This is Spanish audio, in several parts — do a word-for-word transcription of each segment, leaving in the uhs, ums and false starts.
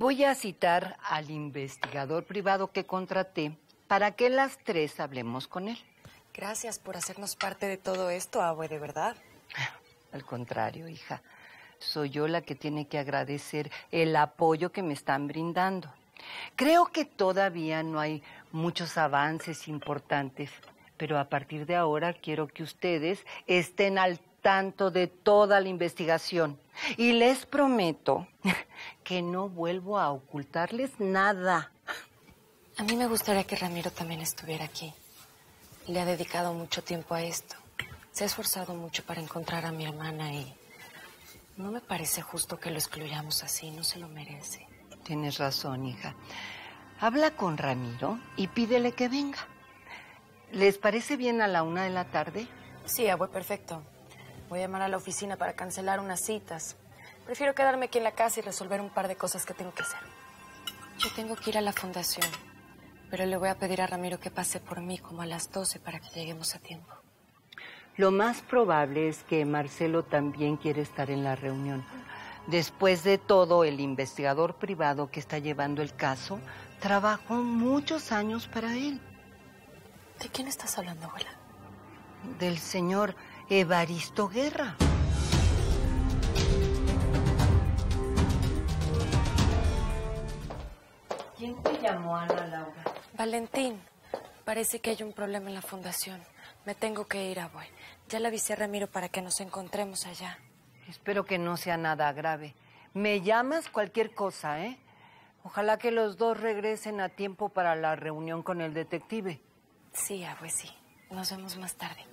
Voy a citar al investigador privado que contraté para que las tres hablemos con él. Gracias por hacernos parte de todo esto, abue, de verdad. Al contrario, hija. Soy yo la que tiene que agradecer el apoyo que me están brindando. Creo que todavía no hay muchos avances importantes, pero a partir de ahora quiero que ustedes estén al tanto de toda la investigación. Y les prometo que no vuelvo a ocultarles nada. A mí me gustaría que Ramiro también estuviera aquí. Le ha dedicado mucho tiempo a esto. Se ha esforzado mucho para encontrar a mi hermana y no me parece justo que lo excluyamos así. No se lo merece. Tienes razón, hija. Habla con Ramiro y pídele que venga. ¿Les parece bien a la una de la tarde? Sí, abue, perfecto. Voy a llamar a la oficina para cancelar unas citas. Prefiero quedarme aquí en la casa y resolver un par de cosas que tengo que hacer. Yo tengo que ir a la fundación, pero le voy a pedir a Ramiro que pase por mí como a las doce para que lleguemos a tiempo. Lo más probable es que Marcelo también quiere estar en la reunión. Después de todo, el investigador privado que está llevando el caso trabajó muchos años para él. ¿De quién estás hablando, abuela? Del señor Evaristo Guerra. ¿Quién te llamó, Ana Laura? Valentín. Parece que hay un problema en la fundación. Me tengo que ir, abue. Ya le avisé a Ramiro para que nos encontremos allá. Espero que no sea nada grave. Me llamas cualquier cosa, ¿eh? Ojalá que los dos regresen a tiempo para la reunión con el detective. Sí, abue, sí. Nos vemos más tarde.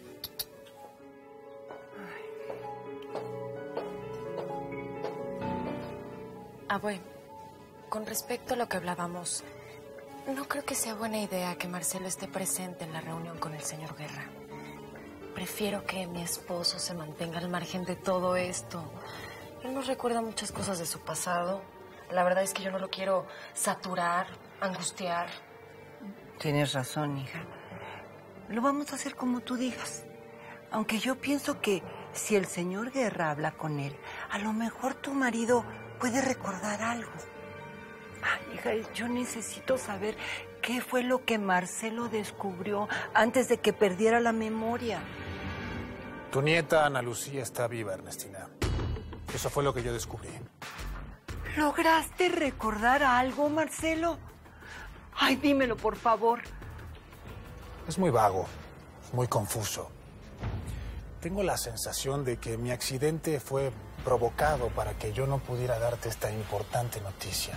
Abue, con respecto a lo que hablábamos, no creo que sea buena idea que Marcelo esté presente en la reunión con el señor Guerra. Prefiero que mi esposo se mantenga al margen de todo esto. Él nos recuerda muchas cosas de su pasado. La verdad es que yo no lo quiero saturar, angustiar. Tienes razón, hija. Lo vamos a hacer como tú digas. Aunque yo pienso que si el señor Guerra habla con él, a lo mejor tu marido puede recordar algo. Ay, hija, yo necesito saber qué fue lo que Marcelo descubrió antes de que perdiera la memoria. Tu nieta Ana Lucía está viva, Ernestina. Eso fue lo que yo descubrí. ¿Lograste recordar algo, Marcelo? Ay, dímelo, por favor. Es muy vago, muy confuso. Tengo la sensación de que mi accidente fue provocado para que yo no pudiera darte esta importante noticia.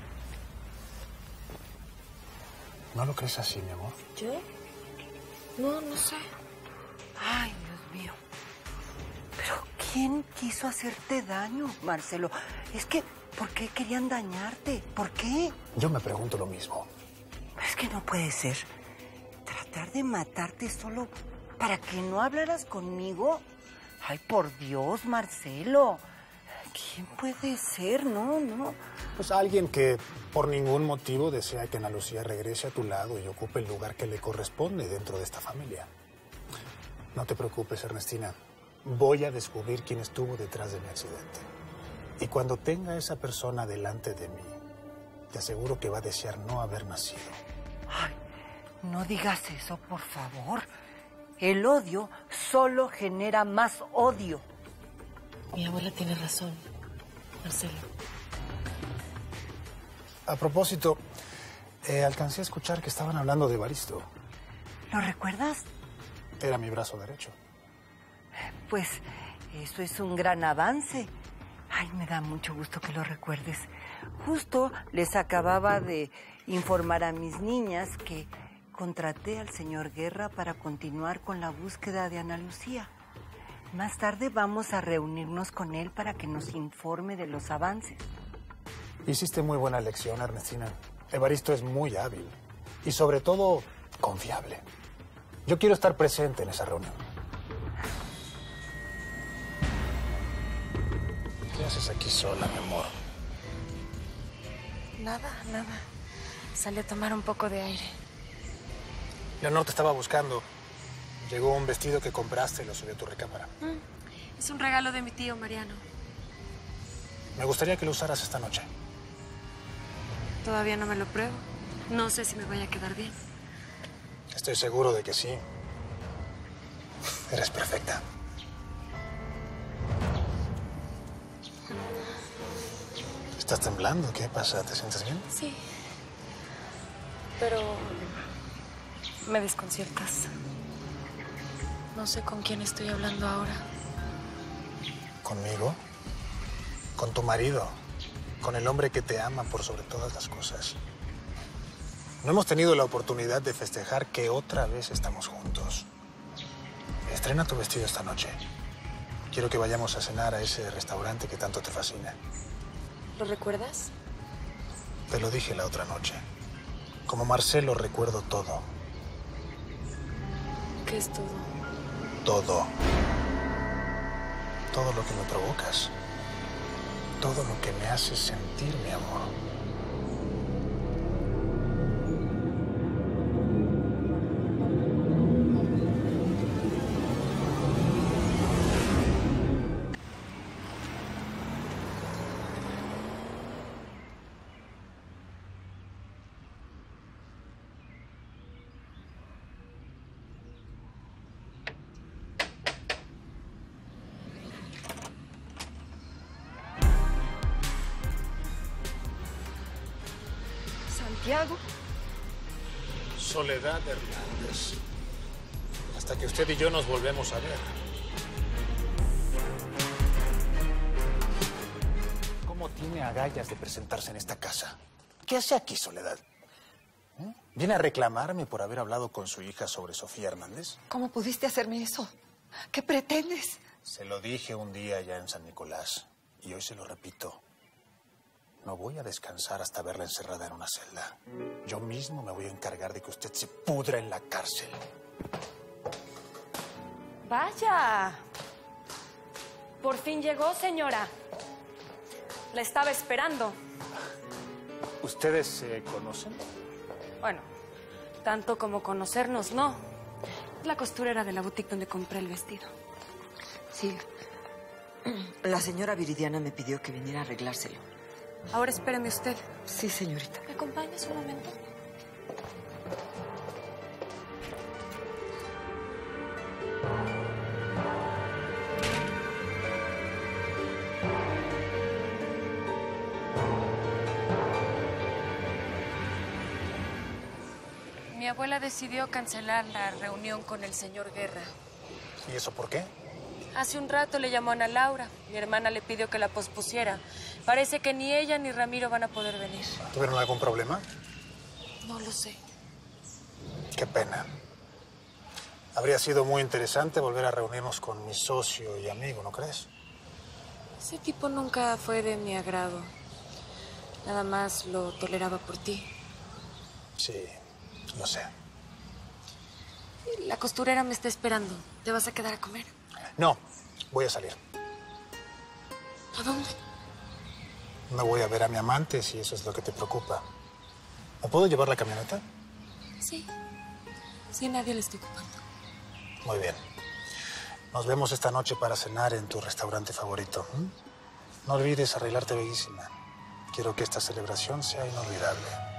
¿No lo crees así, mi amor? ¿Yo? No, no sé. Ay, Dios mío. ¿Pero quién quiso hacerte daño, Marcelo? Es que, ¿por qué querían dañarte? ¿Por qué? Yo me pregunto lo mismo. Es que no puede ser. ¿Tratar de matarte solo para que no hablaras conmigo? Ay, por Dios, Marcelo. ¿Quién puede ser? No, no. Pues alguien que por ningún motivo desea que Ana Lucía regrese a tu lado y ocupe el lugar que le corresponde dentro de esta familia. No te preocupes, Ernestina. Voy a descubrir quién estuvo detrás de mi accidente. Y cuando tenga a esa persona delante de mí, te aseguro que va a desear no haber nacido. Ay, no digas eso, por favor. El odio solo genera más odio. Mi abuela tiene razón, Marcelo. A propósito, eh, alcancé a escuchar que estaban hablando de Evaristo. ¿Lo recuerdas? Era mi brazo derecho. Pues eso es un gran avance. Ay, me da mucho gusto que lo recuerdes. Justo les acababa de informar a mis niñas que contraté al señor Guerra para continuar con la búsqueda de Ana Lucía. Más tarde vamos a reunirnos con él para que nos informe de los avances. Hiciste muy buena elección, Ernestina. Evaristo es muy hábil y sobre todo confiable. Yo quiero estar presente en esa reunión. ¿Qué haces aquí sola, mi amor? Nada, nada. Salí a tomar un poco de aire. Leonor te estaba buscando. Llegó un vestido que compraste y lo subió a tu recámara. Mm, es un regalo de mi tío Mariano. Me gustaría que lo usaras esta noche. Todavía no me lo pruebo. No sé si me vaya a quedar bien. Estoy seguro de que sí. Eres perfecta. ¿Estás temblando? ¿Qué pasa? ¿Te sientes bien? Sí. Pero me desconciertas. No sé con quién estoy hablando ahora. ¿Conmigo? Con tu marido. Con el hombre que te ama por sobre todas las cosas. No hemos tenido la oportunidad de festejar que otra vez estamos juntos. Estrena tu vestido esta noche. Quiero que vayamos a cenar a ese restaurante que tanto te fascina. ¿Lo recuerdas? Te lo dije la otra noche. Como Marcelo recuerdo todo. ¿Qué es todo? Todo. Todo lo que me provocas. Todo lo que me hace sentir, mi amor. Santiago. Soledad Hernández. Hasta que usted y yo nos volvemos a ver. ¿Cómo tiene agallas de presentarse en esta casa? ¿Qué hace aquí, Soledad? ¿Eh? ¿Viene a reclamarme por haber hablado con su hija sobre Sofía Hernández? ¿Cómo pudiste hacerme eso? ¿Qué pretendes? Se lo dije un día ya en San Nicolás y hoy se lo repito. No voy a descansar hasta verla encerrada en una celda. Yo mismo me voy a encargar de que usted se pudra en la cárcel. Vaya. Por fin llegó, señora. La estaba esperando. ¿Ustedes se conocen? Bueno, tanto como conocernos, no. Es la costurera de la boutique donde compré el vestido. Sí. La señora Viridiana me pidió que viniera a arreglárselo. Ahora espéreme usted. Sí, señorita. ¿Me acompañas un momento? Mi abuela decidió cancelar la reunión con el señor Guerra. ¿Y eso por qué? Hace un rato le llamó a Ana Laura. Mi hermana le pidió que la pospusiera. Parece que ni ella ni Ramiro van a poder venir. ¿Tuvieron algún problema? No lo sé. Qué pena. Habría sido muy interesante volver a reunirnos con mi socio y amigo, ¿no crees? Ese tipo nunca fue de mi agrado. Nada más lo toleraba por ti. Sí, lo sé. La costurera me está esperando. ¿Te vas a quedar a comer? No, voy a salir. ¿A dónde? Me voy a ver a mi amante, si eso es lo que te preocupa. ¿Me puedo llevar la camioneta? Sí. Sí, nadie le estoy ocupando. Muy bien. Nos vemos esta noche para cenar en tu restaurante favorito. ¿Mm? No olvides arreglarte bellísima. Quiero que esta celebración sea inolvidable.